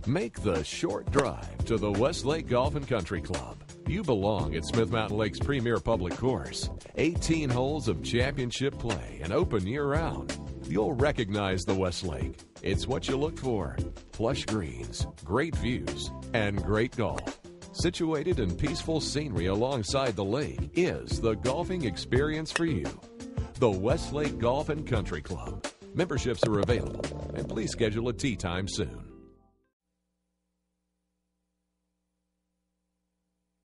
Make the short drive to the Westlake Golf and Country Club. You belong at Smith Mountain Lake's premier public course. 18 holes of championship play and open year-round. You'll recognize the Westlake. It's what you look for. Plush greens, great views, and great golf. Situated in peaceful scenery alongside the lake is the golfing experience for you. The Westlake Golf and Country Club. Memberships are available, and please schedule a tee time soon.